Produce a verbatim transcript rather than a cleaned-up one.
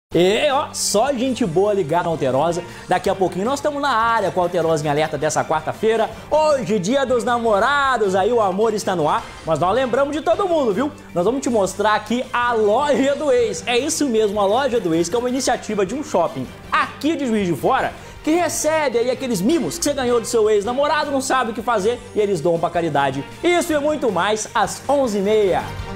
E ó, só gente boa ligada na Alterosa. Daqui a pouquinho nós estamos na área com a Alterosa em Alerta dessa quarta-feira. Hoje, dia dos namorados, aí o amor está no ar. Mas nós lembramos de todo mundo, viu? Nós vamos te mostrar aqui a Loja do Ex. É isso mesmo, a Loja do Ex, que é uma iniciativa de um shopping aqui de Juiz de Fora, que recebe aí aqueles mimos que você ganhou do seu ex-namorado, não sabe o que fazer e eles doam pra caridade. Isso e muito mais às onze e meia.